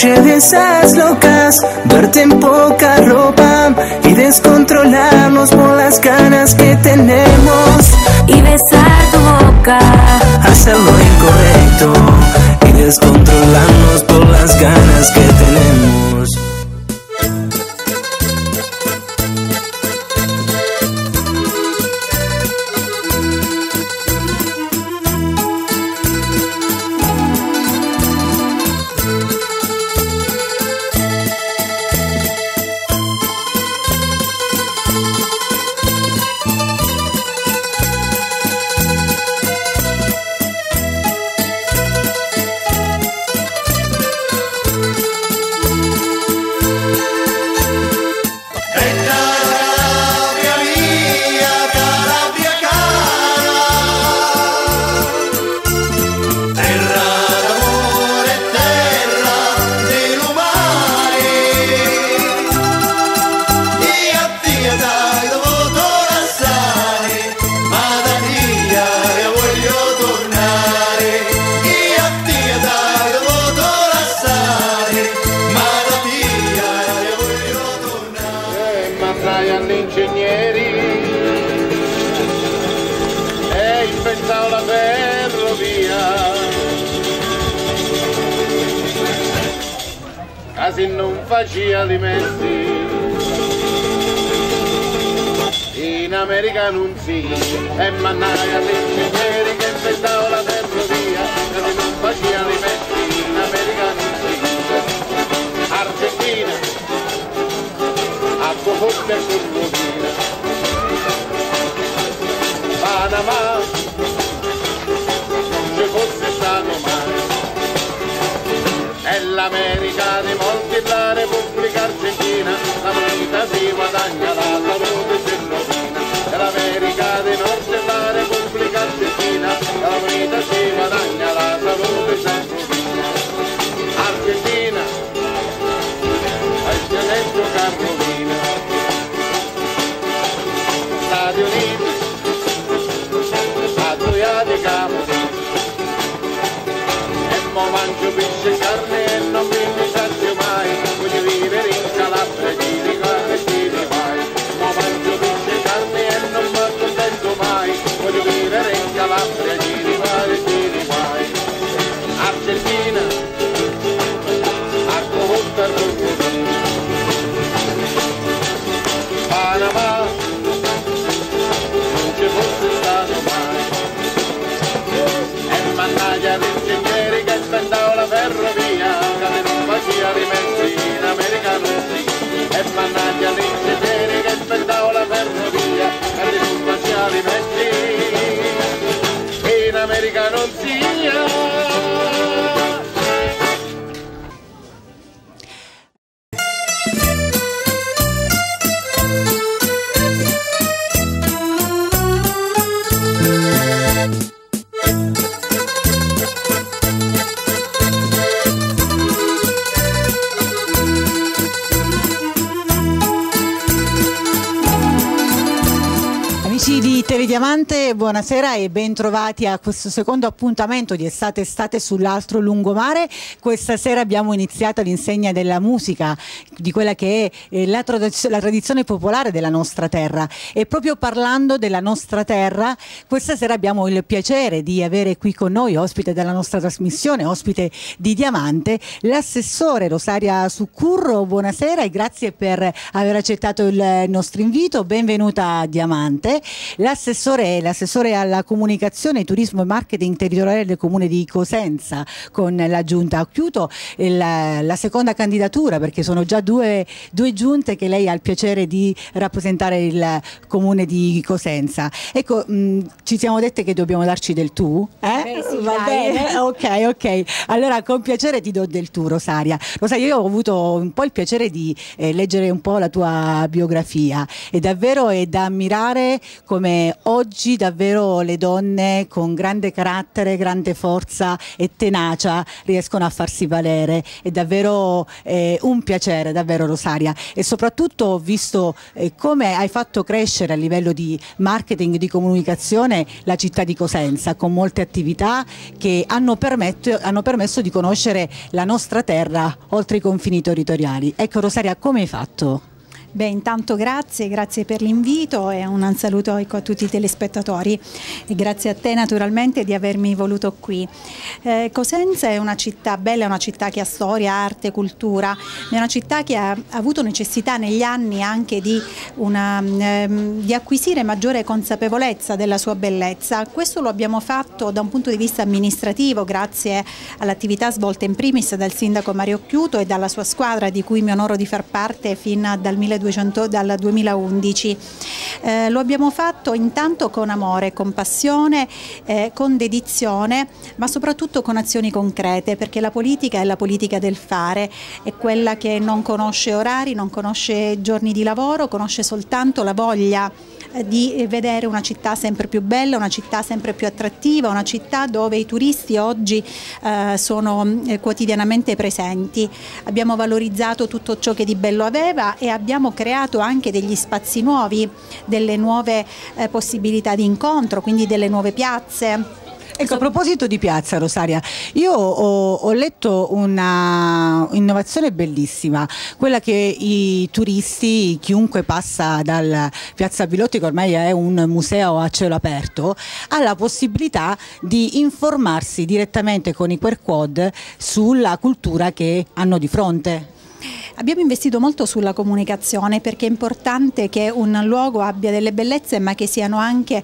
noche de esas locas, verte en poca ropa y descontrolarnos por las ganas que tenemos. Y besar tu boca, hacer lo incorrecto y descontrolarnos por las ganas que tenemos. Casi non faccia alimenti, in America non si, e mannaia agli ingegneri che inventano la ferrovia, casi non faccia alimenti, in America non si. Argentina, acqua forte e corrosina, Panama, non ci fosse stato mai. È l'America di molti, la Repubblica Argentina, la moneta si guadagna, la salute si rovina. È l'America di Nord e la Repubblica Argentina, la moneta si guadagna, la salute si rovina. Argentina, al Gianetto Carolina, Stati Uniti, Adriatica, mangio pesce e carne e non mi sazio mai, voglio vivere in Calabria, giri e giri mai. Ma mangio pesce e carne e non mi accontento mai, voglio vivere in Calabria, giri e giri mai. Argentina, acqua volta e rosolina, Panama, non ci fosse stato mai. E mannaggia l'ingegneri che inventavo la ferrovia, che non faccia alimenti, in America non si. E mannaggia l'ingegneri che inventavo la ferrovia, che non faccia alimenti, in America non sia. Di TV Diamante, buonasera e ben trovati a questo secondo appuntamento di Estate sull'altro lungomare. Questa sera abbiamo iniziato l'insegna della musica, di quella che è la tradizione popolare della nostra terra, e proprio parlando della nostra terra questa sera abbiamo il piacere di avere qui con noi, ospite della nostra trasmissione, ospite di Diamante, l'assessore Rosaria Succurro. Buonasera e grazie per aver accettato il nostro invito, benvenuta a Diamante. L'assessore alla comunicazione, turismo e marketing territoriale del comune di Cosenza, con la giunta a Chiuto, la seconda candidatura, perché sono già due giunte che lei ha il piacere di rappresentare il comune di Cosenza. Ecco, ci siamo dette che dobbiamo darci del tu? Sì, va bene? Ok. Allora con piacere ti do del tu, Rosaria. Rosaria, io ho avuto un po' il piacere di leggere un po' la tua biografia e davvero è da ammirare come come oggi davvero le donne con grande carattere, grande forza e tenacia riescono a farsi valere. È davvero un piacere, davvero, Rosaria, e soprattutto ho visto come hai fatto crescere a livello di marketing, di comunicazione la città di Cosenza, con molte attività che hanno permesso di conoscere la nostra terra oltre i confini territoriali. Ecco, Rosaria, come hai fatto? Beh, intanto grazie per l'invito e un saluto a tutti i telespettatori e grazie a te naturalmente di avermi voluto qui. Cosenza è una città bella, è una città che ha storia, arte, cultura, è una città che ha avuto necessità negli anni anche di acquisire maggiore consapevolezza della sua bellezza. Questo lo abbiamo fatto da un punto di vista amministrativo grazie all'attività svolta in primis dal sindaco Mario Chiuto e dalla sua squadra, di cui mi onoro di far parte fin dal 2011. Lo abbiamo fatto intanto con amore, con passione, con dedizione, ma soprattutto con azioni concrete, perché la politica è la politica del fare, è quella che non conosce orari, non conosce giorni di lavoro, conosce soltanto la voglia di vedere una città sempre più bella, una città sempre più attrattiva, una città dove i turisti oggi sono quotidianamente presenti. Abbiamo valorizzato tutto ciò che di bello aveva e abbiamo creato anche degli spazi nuovi, delle nuove possibilità di incontro, quindi delle nuove piazze. Ecco, a proposito di piazza, Rosaria, io ho letto una innovazione bellissima, quella che i turisti, chiunque passa dal Piazza Pilotti, che ormai è un museo a cielo aperto, ha la possibilità di informarsi direttamente con i QR code sulla cultura che hanno di fronte. Abbiamo investito molto sulla comunicazione, perché è importante che un luogo abbia delle bellezze ma che siano anche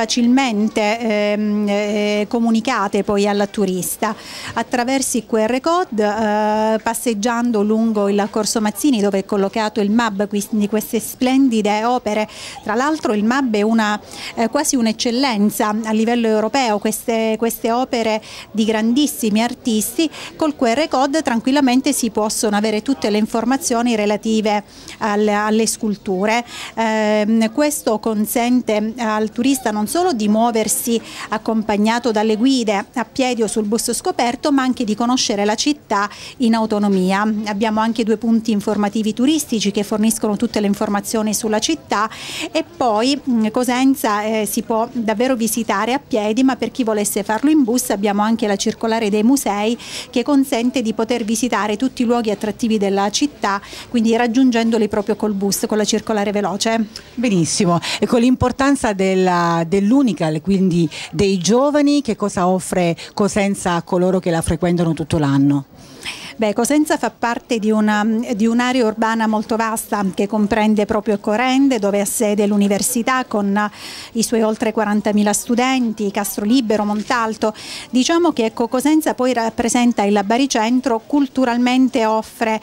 facilmente comunicate poi al turista attraverso i QR code, passeggiando lungo il Corso Mazzini dove è collocato il MAB, quindi queste splendide opere. Tra l'altro il MAB è quasi un'eccellenza a livello europeo, queste opere di grandissimi artisti. Col QR code tranquillamente si possono avere tutte le informazioni relative alle sculture. Questo consente al turista non solo di muoversi accompagnato dalle guide a piedi o sul bus scoperto, ma anche di conoscere la città in autonomia. Abbiamo anche 2 punti informativi turistici che forniscono tutte le informazioni sulla città, e poi Cosenza si può davvero visitare a piedi, ma per chi volesse farlo in bus abbiamo anche la circolare dei musei che consente di poter visitare tutti i luoghi attrattivi della città, quindi raggiungendoli proprio col bus, con la circolare veloce. Benissimo, e con l'importanza dell'Unical, quindi dei giovani, che cosa offre Cosenza a coloro che la frequentano tutto l'anno? Beh, Cosenza fa parte di un'area urbana molto vasta che comprende proprio Corende, dove ha sede l'università con i suoi oltre 40.000 studenti, Castro Libero, Montalto. Diciamo che Cosenza poi rappresenta il baricentro, culturalmente offre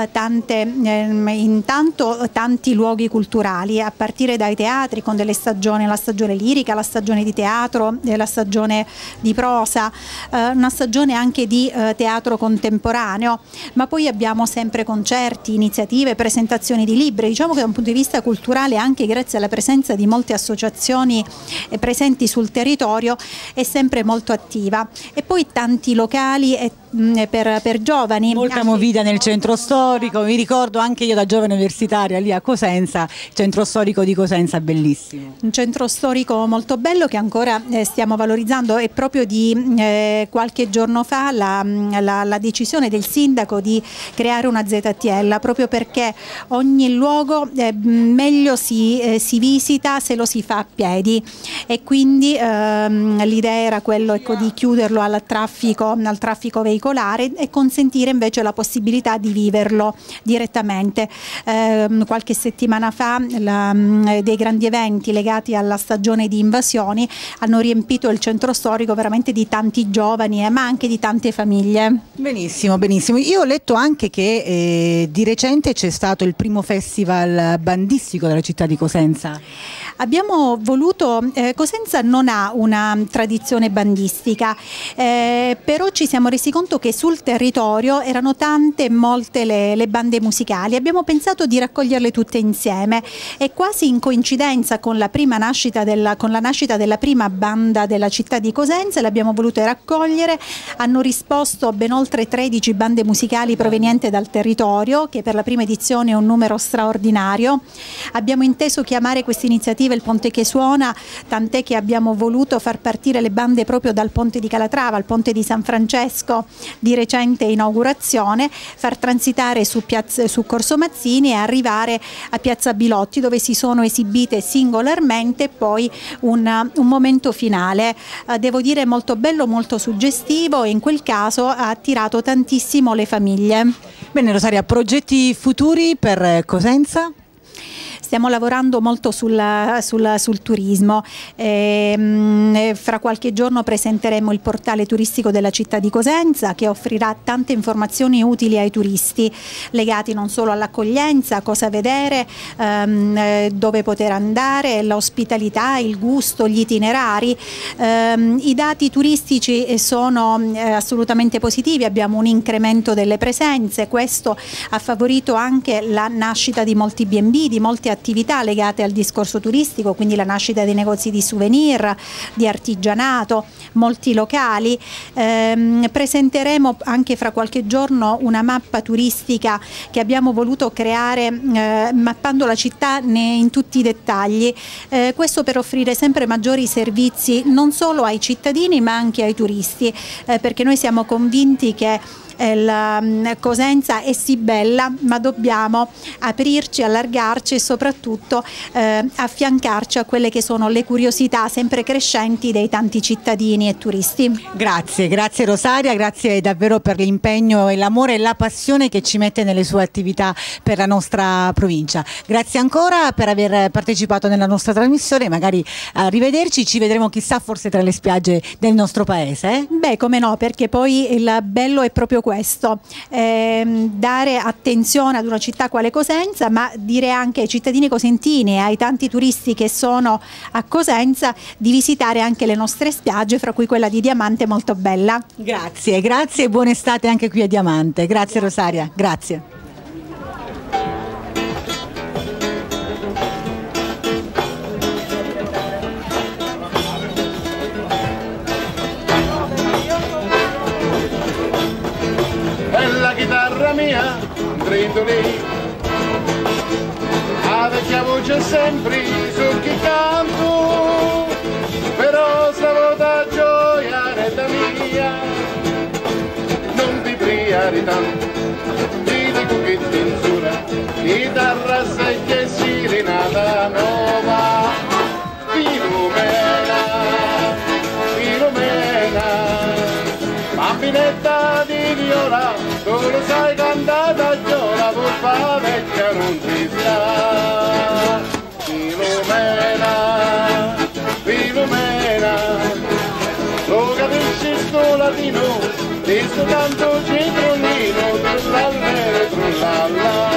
tanti luoghi culturali, a partire dai teatri con delle stagioni, la stagione lirica, la stagione di teatro, la stagione di prosa, una stagione anche di teatro contemporaneo. Ma poi abbiamo sempre concerti, iniziative, presentazioni di libri. Diciamo che da un punto di vista culturale, anche grazie alla presenza di molte associazioni presenti sul territorio, è sempre molto attiva. E poi tanti locali per giovani. Molta movida nel centro storico, mi ricordo anche io da giovane universitaria lì a Cosenza, il centro storico di Cosenza, bellissimo. Un centro storico molto bello che ancora stiamo valorizzando, e proprio di qualche giorno fa la decisione del sindaco di creare una ZTL, proprio perché ogni luogo meglio si visita se lo si fa a piedi, e quindi l'idea era quello, ecco, di chiuderlo al traffico veicolare e consentire invece la possibilità di viverlo direttamente. Qualche settimana fa dei grandi eventi legati alla stagione di invasioni hanno riempito il centro storico veramente di tanti giovani, ma anche di tante famiglie. Benissimo, benissimo. Io ho letto anche che di recente c'è stato il primo festival bandistico della città di Cosenza. Abbiamo voluto, Cosenza non ha una tradizione bandistica, però ci siamo resi conto che sul territorio erano molte le bande musicali. Abbiamo pensato di raccoglierle tutte insieme e quasi in coincidenza con la nascita della prima banda della città di Cosenza, le abbiamo volute raccogliere. Hanno risposto ben oltre 13 bande musicali provenienti dal territorio, che per la prima edizione è un numero straordinario. Abbiamo inteso chiamare questa iniziativa il Ponte che suona, tant'è che abbiamo voluto far partire le bande proprio dal Ponte di Calatrava, al Ponte di San Francesco di recente inaugurazione, far transitare su Corso Mazzini e arrivare a Piazza Bilotti, dove si sono esibite singolarmente, e poi un momento finale, devo dire molto bello, molto suggestivo, e in quel caso ha attirato tantissimo le famiglie. Bene Rosaria, progetti futuri per Cosenza? Stiamo lavorando molto sul turismo. Fra qualche giorno presenteremo il portale turistico della città di Cosenza, che offrirà tante informazioni utili ai turisti, legati non solo all'accoglienza, cosa vedere, dove poter andare, l'ospitalità, il gusto, gli itinerari. I dati turistici sono assolutamente positivi, abbiamo un incremento delle presenze, questo ha favorito anche la nascita di molti B&B, di molte attività legate al discorso turistico, quindi la nascita dei negozi di souvenir, di artigianato, molti locali. Presenteremo anche fra qualche giorno una mappa turistica che abbiamo voluto creare mappando la città in tutti i dettagli, questo per offrire sempre maggiori servizi non solo ai cittadini ma anche ai turisti, perché noi siamo convinti che la Cosenza è sì bella, ma dobbiamo aprirci, allargarci e soprattutto affiancarci a quelle che sono le curiosità sempre crescenti dei tanti cittadini e turisti. Grazie Rosaria, grazie davvero per l'impegno e l'amore e la passione che ci mette nelle sue attività per la nostra provincia. Grazie ancora per aver partecipato nella nostra trasmissione, magari arrivederci, ci vedremo chissà forse tra le spiagge del nostro paese. Beh, come no, perché poi il bello è proprio questo, dare attenzione ad una città quale Cosenza, ma dire anche ai cittadini cosentini e ai tanti turisti che sono a Cosenza di visitare anche le nostre spiagge, fra cui quella di Diamante molto bella. Grazie e buona estate anche qui a Diamante. Grazie Rosaria, grazie. Mia, dritto lì, la vecchia voce sempre su chi canto, però stavolta gioia retta mia, non ti priare tanto, ti dico che ti insura, chitarra secchia e sirenata nuova, Filomena, bambinetta di viola, tu lo sai cantare a giola, porfa vecchia non ci sta. Filomena, lo capisci sto latino, di sto canto citronnino, trullallere, trullalla.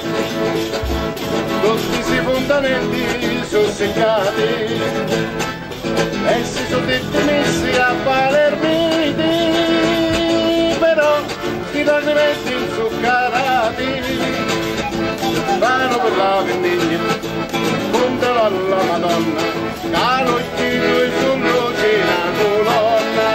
Tutti si fontanelli sono seccati, e si sono tutti messi a Palermiti, però i lacrimetti inzuccherati vanno per la vendiglia, puntano alla Madonna, calocchino e sull'occhio una colonna.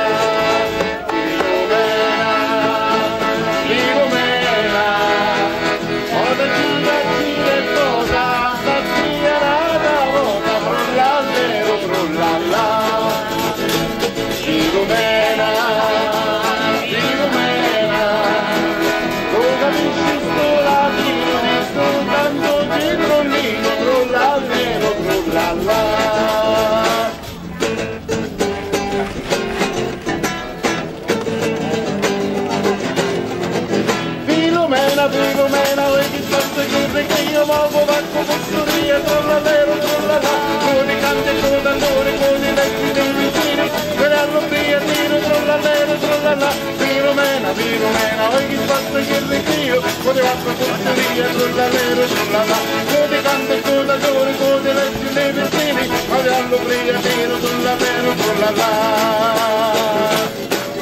Filomena, ora gira e posa, la zia la volta, frullallero, frullalla. Filomena, Filomena, vuoi che spazio che io muovo vacco possoria, trollallero, trollalla, con i canti e con i tamburi, con i vecchi dei vicini, per all'obbria tiro, trollallero, trollalla, Filomena, vuoi che spazio che io, con i vacco possoria, trollallero, trollalla, con i canti e con i tamburi, con i vecchi dei ai festini, ave all'ubriachino sulla pergola là.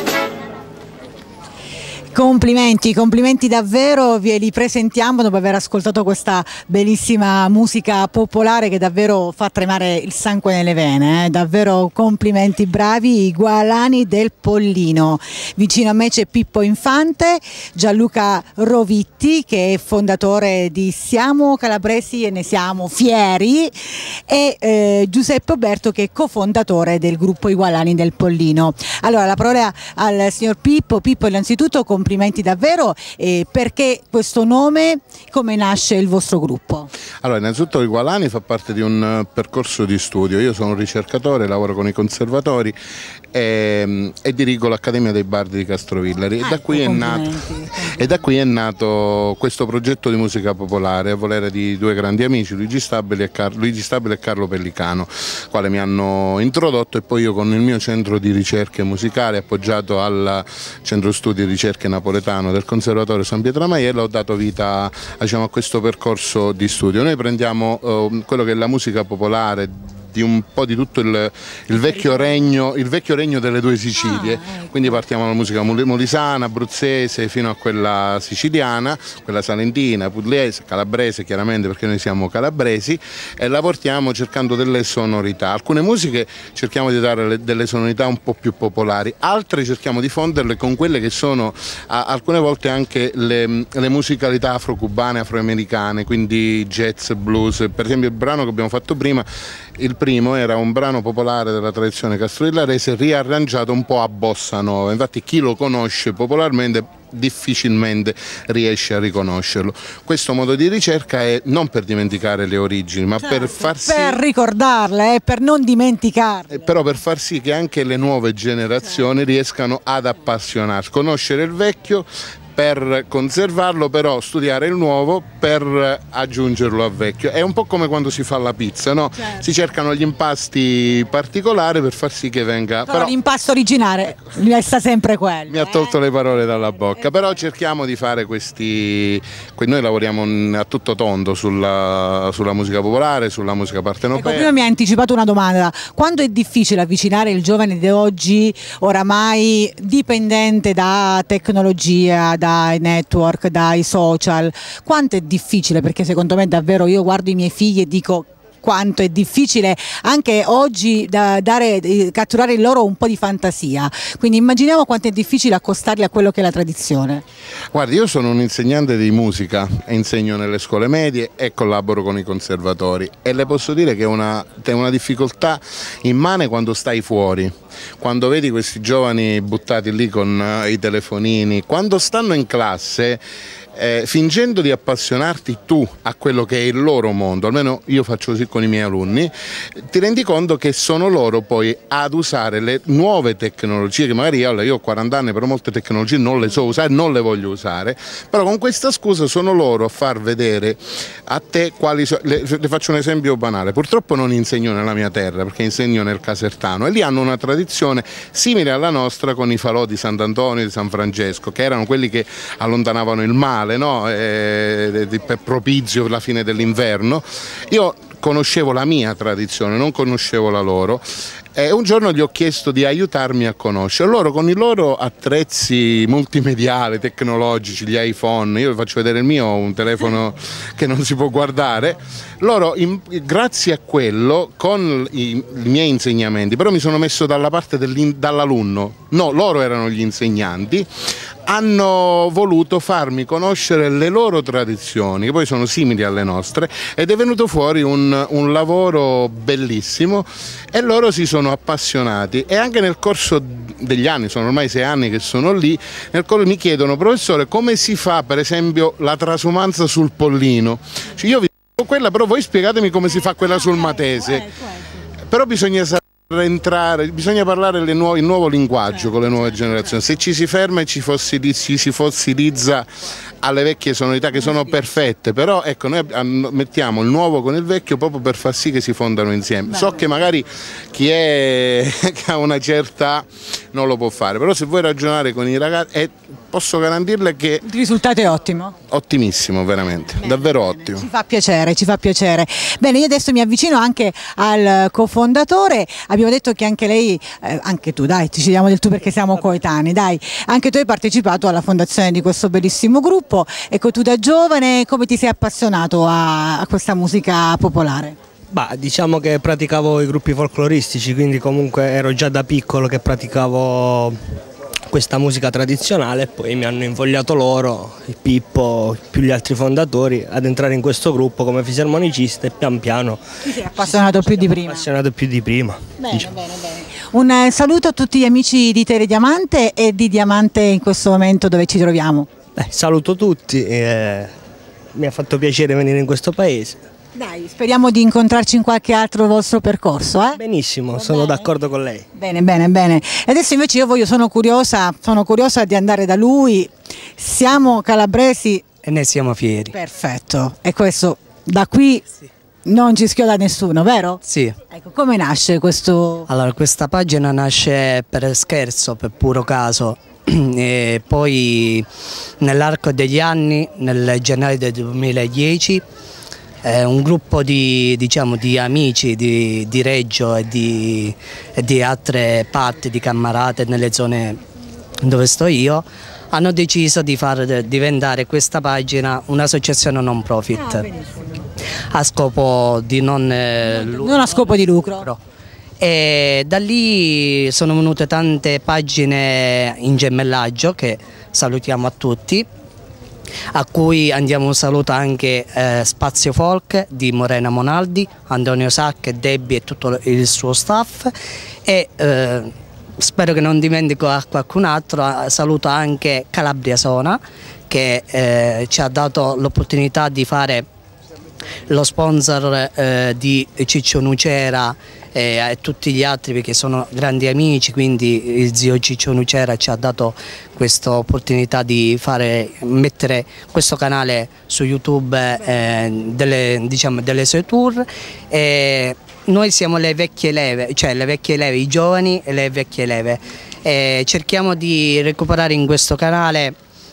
Complimenti, complimenti davvero, ve li presentiamo dopo aver ascoltato questa bellissima musica popolare che davvero fa tremare il sangue nelle vene, davvero complimenti, bravi, i Gualani del Pollino. Vicino a me c'è Pippo Infante, Gianluca Rovitti che è fondatore di Siamo Calabresi e ne siamo fieri, e Giuseppe Oberto che è cofondatore del gruppo I Gualani del Pollino. Allora la parola al signor Pippo. Pippo, innanzitutto complimenti davvero, perché questo nome, come nasce il vostro gruppo? Allora, innanzitutto I Gualani fa parte di un percorso di studio. Io sono un ricercatore, lavoro con i conservatori e dirigo l'Accademia dei Bardi di Castrovillari, e da qui è nato questo progetto di musica popolare a volere di due grandi amici, Luigi Stabile e Carlo Pellicano, quale mi hanno introdotto, e poi io con il mio centro di ricerche musicali appoggiato al centro studi e ricerche napoletano del Conservatorio San Pietro Maiella ho dato vita, diciamo, a questo percorso di studio. Noi prendiamo quello che è la musica popolare di un po' di tutto il vecchio regno delle due Sicilie, quindi partiamo dalla musica molisana, abruzzese fino a quella siciliana, quella salentina, pugliese, calabrese chiaramente perché noi siamo calabresi, e la portiamo cercando delle sonorità. Alcune musiche cerchiamo di dare delle sonorità un po' più popolari, altre cerchiamo di fonderle con quelle che sono alcune volte anche le musicalità afro-cubane, afroamericane, quindi jazz, blues. Per esempio il brano che abbiamo fatto prima, il primo era un brano popolare della tradizione castrovillarese riarrangiato un po' a bossa nova, infatti chi lo conosce popolarmente difficilmente riesce a riconoscerlo. Questo modo di ricerca è non per dimenticare le origini, ma per far sì, per ricordarle, per non dimenticarle, però per far sì che anche le nuove generazioni riescano ad appassionarsi, conoscere il vecchio per conservarlo, però studiare il nuovo per aggiungerlo al vecchio. È un po' come quando si fa la pizza, no? Certo. Si cercano gli impasti particolari per far sì che venga... però l'impasto originale resta sempre quello. Mi ha tolto le parole dalla bocca, però cerchiamo di fare questi... Noi lavoriamo a tutto tondo sulla musica popolare, sulla musica partenopea. Ecco, prima mi ha anticipato una domanda: quando è difficile avvicinare il giovane di oggi, oramai dipendente da tecnologia, dai network, dai social, quanto è difficile? Perché secondo me davvero, io guardo i miei figli e dico quanto è difficile anche oggi catturare in loro un po' di fantasia, quindi immaginiamo quanto è difficile accostarli a quello che è la tradizione. Guardi, io sono un insegnante di musica e insegno nelle scuole medie e collaboro con i conservatori, e le posso dire che è una difficoltà immane quando stai fuori, quando vedi questi giovani buttati lì con i telefonini, quando stanno in classe. Fingendo di appassionarti tu a quello che è il loro mondo, almeno io faccio così con i miei alunni, ti rendi conto che sono loro poi ad usare le nuove tecnologie, che magari io ho 40 anni, però molte tecnologie non le so usare, non le voglio usare, però con questa scusa sono loro a far vedere a te quali sono. Le faccio un esempio banale: purtroppo non insegno nella mia terra perché insegno nel Casertano, e lì hanno una tradizione simile alla nostra con i falò di Sant'Antonio e di San Francesco, che erano quelli che allontanavano il male, no? Per propizio per la fine dell'inverno. Io conoscevo la mia tradizione, non conoscevo la loro, e un giorno gli ho chiesto di aiutarmi a conoscere. Loro con i loro attrezzi multimediali, tecnologici, gli iPhone, io vi faccio vedere il mio, un telefono che non si può guardare, loro grazie a quello, con i miei insegnamenti, però mi sono messo dalla parte dall'alunno, no, loro erano gli insegnanti, hanno voluto farmi conoscere le loro tradizioni, che poi sono simili alle nostre, ed è venuto fuori un lavoro bellissimo, e loro si sono appassionati, e anche nel corso degli anni, sono ormai 6 anni che sono lì, mi chiedono: professore, come si fa per esempio la trasumanza sul Pollino? Cioè, io vi dico quella, però voi spiegatemi come si fa quella sul Matese. Però bisogna sapere Entrare, bisogna parlare il nuovo linguaggio con le nuove generazioni. Se ci si ferma e ci si fossilizza alle vecchie sonorità che sono perfette, però ecco, noi mettiamo il nuovo con il vecchio proprio per far sì che si fondano insieme. So che magari chi che ha una certa non lo può fare, però se vuoi ragionare con i ragazzi posso garantirle che il risultato è ottimo. Ottimissimo, veramente, davvero ottimo. Ci fa piacere, ci fa piacere. Bene, io adesso mi avvicino anche al cofondatore. Abbiamo detto che anche lei, anche tu, dai, ci diamo del tu perché siamo coetanei, dai, anche tu hai partecipato alla fondazione di questo bellissimo gruppo. Ecco, tu da giovane come ti sei appassionato a questa musica popolare? Bah, diciamo che praticavo i gruppi folcloristici, quindi comunque ero già da piccolo che praticavo questa musica tradizionale e poi mi hanno invogliato loro, il Pippo, più gli altri fondatori, ad entrare in questo gruppo come fisarmonicista e pian piano ti sei appassionato più di prima. Bene, diciamo. bene, bene. Un saluto a tutti gli amici di Telediamante e di Diamante in questo momento dove ci troviamo. Saluto tutti, mi ha fatto piacere venire in questo paese. Dai, speriamo di incontrarci in qualche altro vostro percorso. Benissimo, sono d'accordo con lei. Bene, bene, bene. E adesso invece sono curiosa di andare da lui. Siamo calabresi e ne siamo fieri. Perfetto. E questo da qui non ci schioda nessuno, vero? Sì. Ecco, come nasce questo? Allora, questa pagina nasce per scherzo, per puro caso. E poi nell'arco degli anni, nel gennaio del 2010, un gruppo di amici di Reggio e di altre parti di Cammarate nelle zone dove sto io hanno deciso di far diventare questa pagina un'associazione non profit a scopo di non a scopo di lucro. E da lì sono venute tante pagine in gemellaggio che salutiamo a tutti, a cui andiamo un saluto anche Spazio Folk di Morena Monaldi, Antonio Sacche, Debbie e tutto il suo staff e spero che non dimentico a qualcun altro. Saluto anche Calabria Sona che ci ha dato l'opportunità di fare lo sponsor di Ciccio Nucera e tutti gli altri perché sono grandi amici, quindi il zio Ciccio Nucera ci ha dato questa opportunità di mettere questo canale su YouTube delle sue tour. Noi siamo le vecchie leve, cioè le vecchie leve, i giovani e le vecchie leve. Cerchiamo di recuperare in questo canale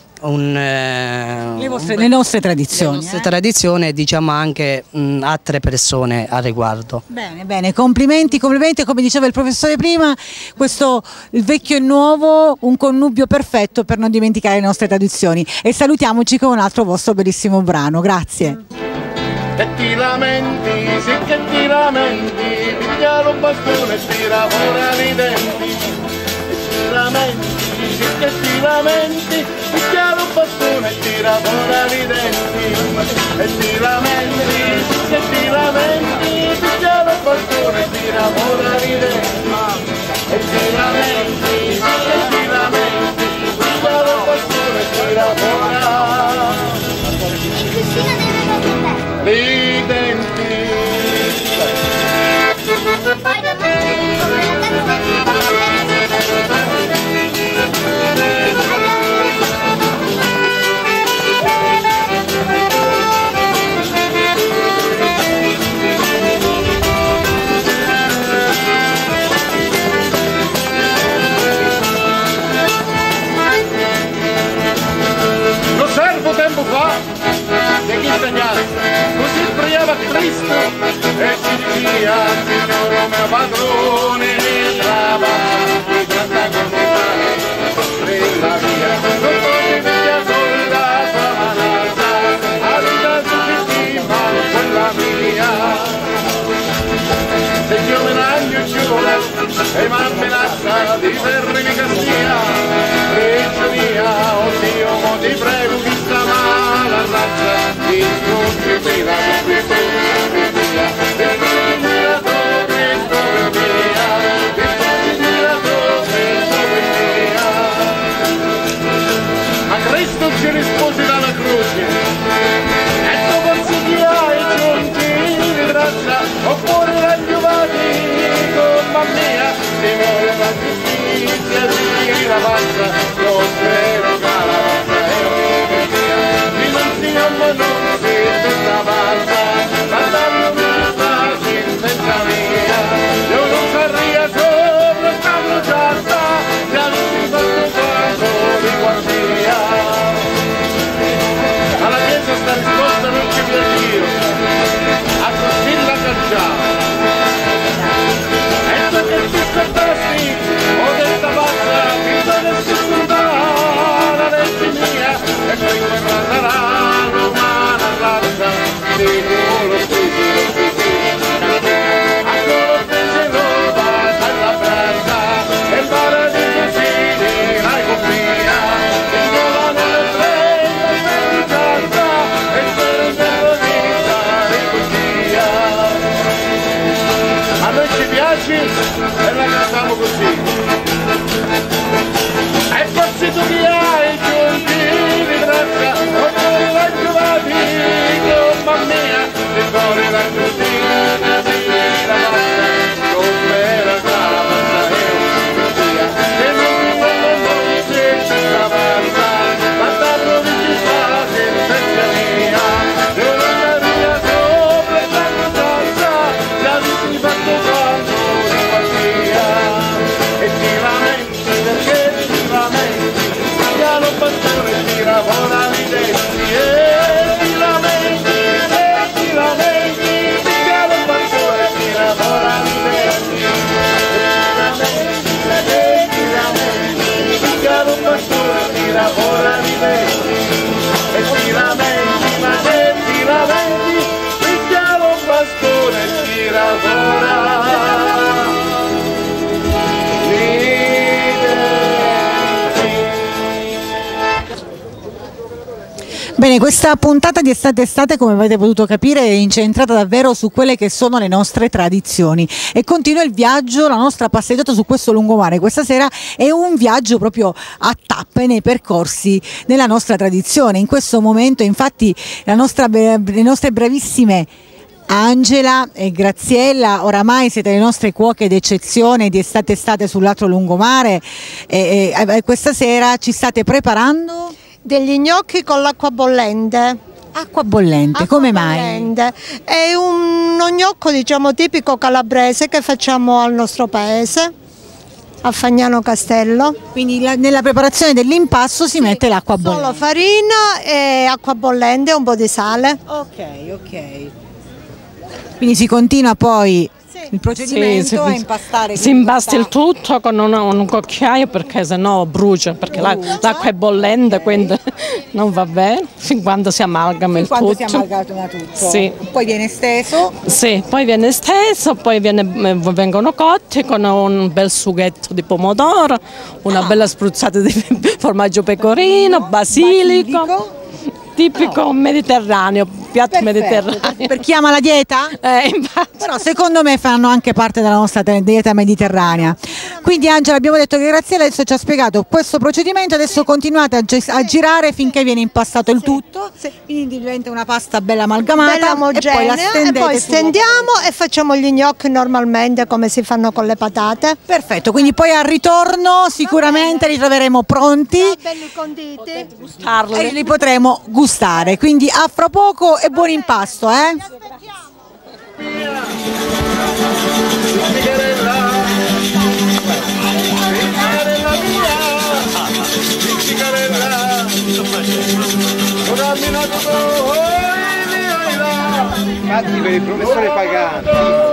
le nostre tradizioni. Le nostre tradizioni e diciamo anche altre persone a riguardo. Bene, bene, complimenti, complimenti, come diceva il professore prima, il vecchio e il nuovo, un connubio perfetto per non dimenticare le nostre tradizioni. E salutiamoci con un altro vostro bellissimo brano, grazie. E ti lamenti, sì che ti lamenti, piglialo un bastone e tira fuori i denti. E ti lamenti, sì che ti lamenti, piglialo un bastone e tira fuori i denti. E ti lamenti, sì che ti lamenti, piglialo un bastone e tira fuori i denti. E ti lamenti, sì che ti lamenti, piglialo un bastone e tira fuori i denti. Lo servo tempo fa di chi segnale così brillava Cristo e ci diceva Signore mio padrone trava di tanta comunità strilla via non puoi via sola tua manata a vita suggestiva quella mia se io me l'agno ci vuole e mi amenazza di fermi castia Reggio mia oddio mo ti prego chi sta male razza di tutti via a Cristo ci risposi dalla croce e tu consigliai giunti di razza oppure raggiuvati con bambini questa pazza, lo spero calabazza e via. Mi mantiamo non si questa pazza, mandando una pace in senza via. Io non sarria sopra sta bruciata, già non si fanno quanto di guardia. Alla chiesa sta risposta non ci piace io, a Costilla cacciamo. Ecco che tu sapessi, ho detta pazza, finta del circondare la legge mia, e poi guardata la romana razza, dico lo stesso, a quello stesso roba dalla braccia, e il paradiso ci dirai con mia, in gola nelle prende, e canta, e spero in tempo di stare così. A noi ci piace e la cantiamo così. E forse tu che hai giunti di braccia, o fuori la giovani, mamma mia, e fuori la giovani, la braccia, non spera calabazza e via. E non ti fanno noi se la pazza, ma tanto vi ci sta sentenza mia. Io non sarei sopra sta bruciata, già non si fatto quanto di guardia. E ti lamenti perché ti lamenti, già lo pastore tira fuori i denti. E ti lamenti, già lo pastore tira fuori i denti. E ti lamenti, già lo pastore tira fuori i denti. E ti lamenti, ma se ti lamenti, già lo pastore tira fuori. Bene, questa puntata di Estate, come avete potuto capire, è incentrata davvero su quelle che sono le nostre tradizioni e continua il viaggio, la nostra passeggiata su questo lungomare. Questa sera è un viaggio proprio a tappe nei percorsi della nostra tradizione. In questo momento, infatti, le nostre bravissime Angela e Graziella, oramai siete le nostre cuoche d'eccezione di Estate sull'altro lungomare e questa sera ci state preparando degli gnocchi con l'acqua bollente. Acqua bollente, come mai? Bollente. È uno gnocco diciamo tipico calabrese che facciamo al nostro paese, a Fagnano Castello. Quindi nella preparazione dell'impasto si mette l'acqua bollente. Solo farina e acqua bollente e un po' di sale. Ok. Quindi si continua poi il procedimento a impastare. Si impasta il tutto con un cucchiaio perché sennò brucia, perché l'acqua è bollente, quindi non va bene, fin quando si amalgama il tutto. Quando si amalgama tutto. Sì. Poi viene steso. Sì, poi viene steso, poi vengono cotti con un bel sughetto di pomodoro, una bella spruzzata di formaggio pecorino, basilico. Tipico mediterraneo, piatto mediterraneo. Per chi ama la dieta? Però secondo me fanno anche parte della nostra dieta mediterranea. Quindi Angela, abbiamo detto che Graziella adesso ci ha spiegato questo procedimento, adesso continuate a girare finché viene impastato il tutto, quindi diventa una pasta bella amalgamata, bella omogenea, e poi la stendete e poi stendiamo e facciamo gli gnocchi normalmente come si fanno con le patate. Perfetto, quindi poi al ritorno sicuramente li troveremo pronti belli conditi e li potremo gustare, quindi a fra poco e buon impasto, Infatti per il professore Pagano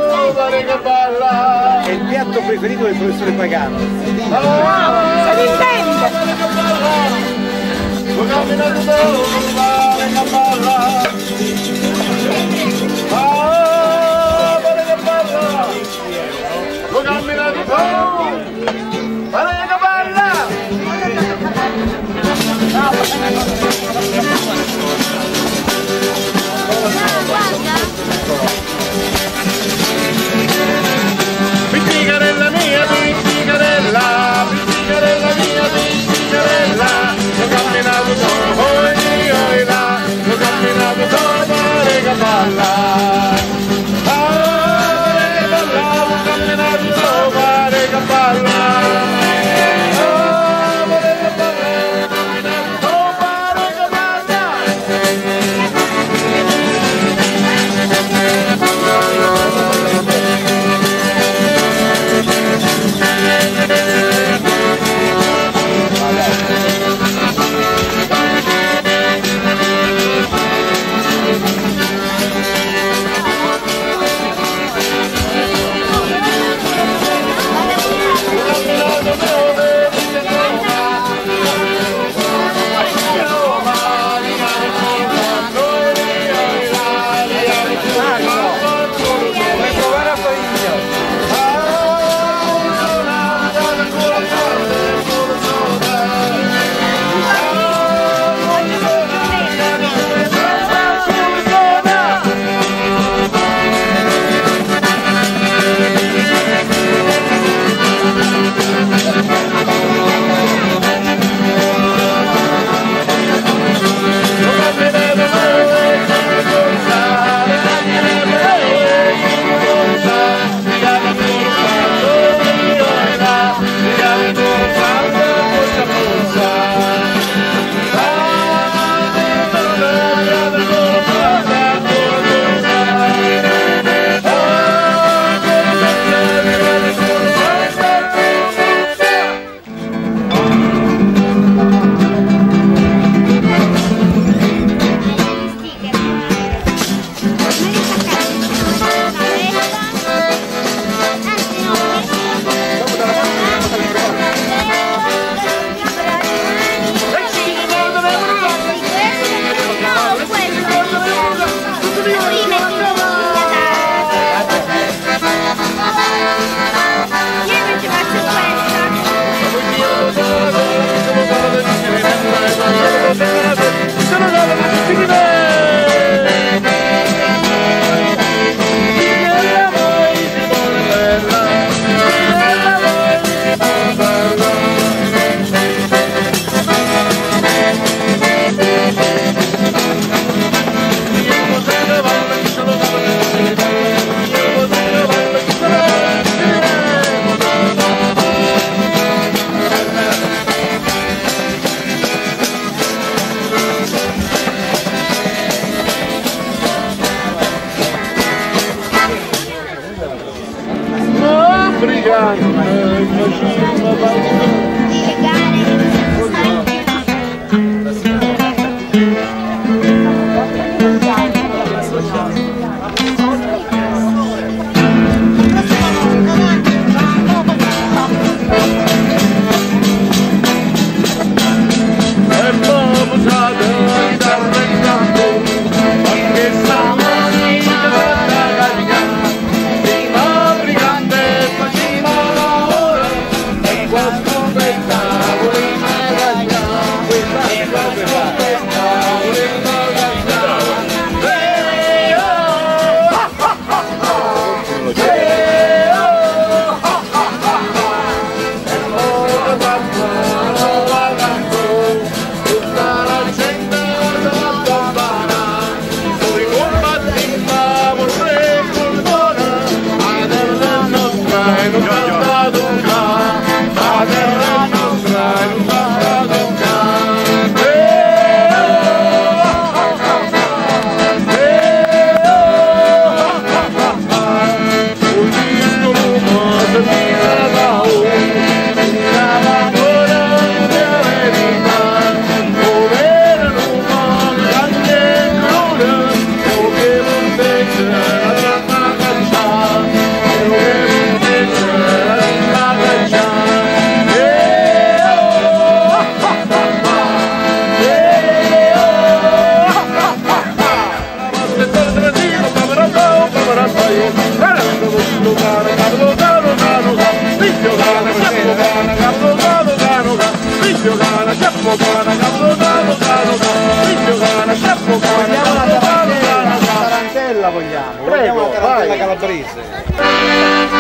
è il piatto preferito del professore Pagano. Si intende? Pizzicarella mia, pizzicarella, pizzicarella mia, pizzicarella, l'ho camminato dopo io là, l'ho camminato dopo le capalla. L'ho camminato dopo le capalla. Tarantella vogliamo, vogliamo la tarantella calabrese.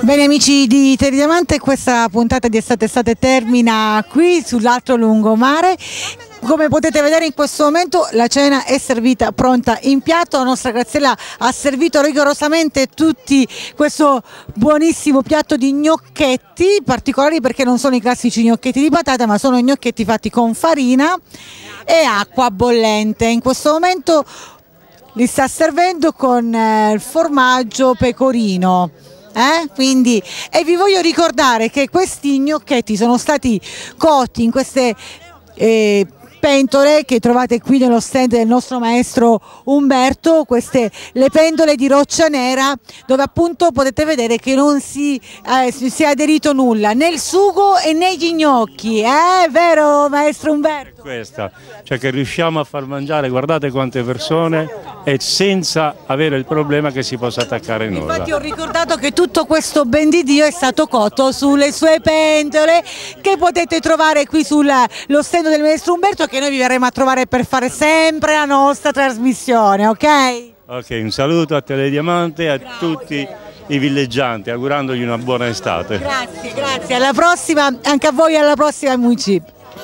Bene amici di Telediamante, questa puntata di Estate termina qui sull'altro lungomare. Come potete vedere in questo momento la cena è servita pronta in piatto, la nostra Graziella ha servito rigorosamente tutti questo buonissimo piatto di gnocchetti, particolari perché non sono i classici gnocchetti di patata ma sono gnocchetti fatti con farina e acqua bollente. In questo momento li sta servendo con il formaggio pecorino. Quindi, e vi voglio ricordare che questi gnocchetti sono stati cotti in queste pentole che trovate qui nello stand del nostro maestro Umberto, le pendole di roccia nera, dove appunto potete vedere che non si è aderito nulla nel sugo e negli gnocchi, vero maestro Umberto? Questa, cioè che riusciamo a far mangiare, guardate quante persone, e senza avere il problema che si possa attaccare nulla. Infatti ho ricordato che tutto questo ben di Dio è stato cotto sulle sue pentole che potete trovare qui sullo stand del maestro Umberto, che noi vi verremo a trovare per fare sempre la nostra trasmissione, ok? Ok, un saluto a Telediamante e a tutti i villeggianti, augurandogli una buona estate. Grazie, alla prossima, anche a voi, alla prossima amici.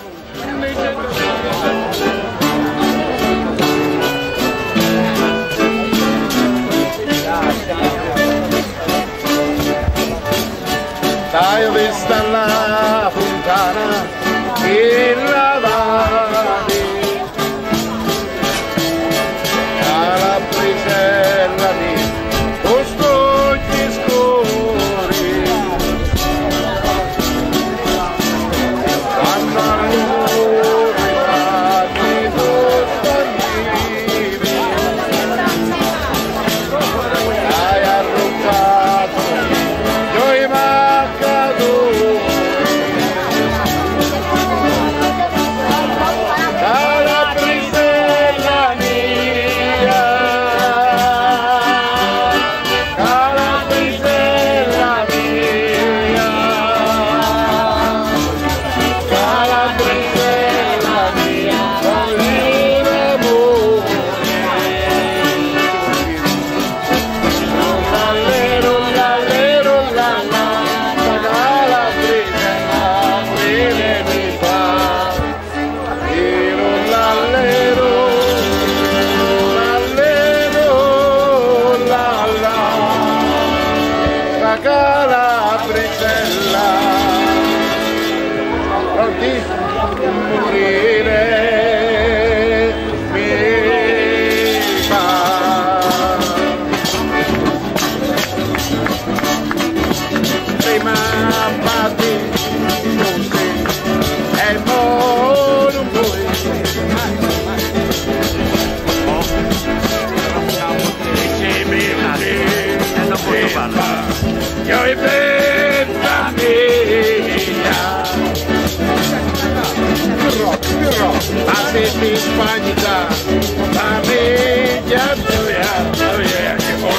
Dai, ho visto la fontana e la vadi, alla prisella di costogli scuri, quando a lui fatti costagli, dai arroccato, io i maccatori. Spagna, famiglia tua,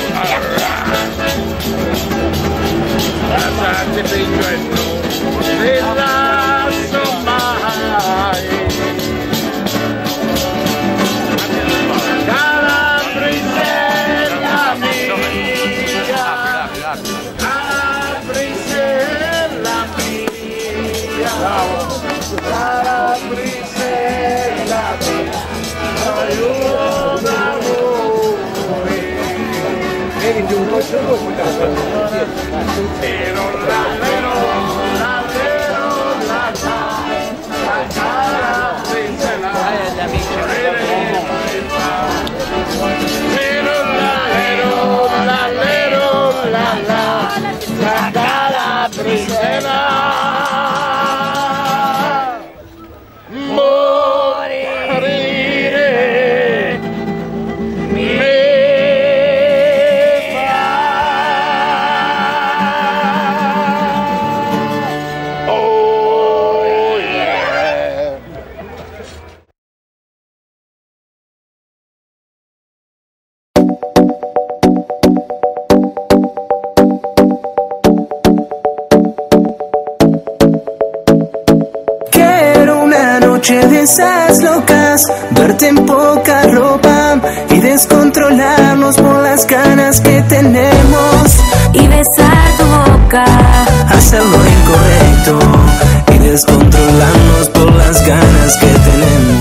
la sante piccolo della somai, Calabrisella mia, Calabrisella mia, Calabrisella mia. noche de esas locas, verte en poca ropa y descontrolarnos por las ganas que tenemos. Y besar tu boca, Hacer lo incorrecto y descontrolarnos por las ganas que tenemos.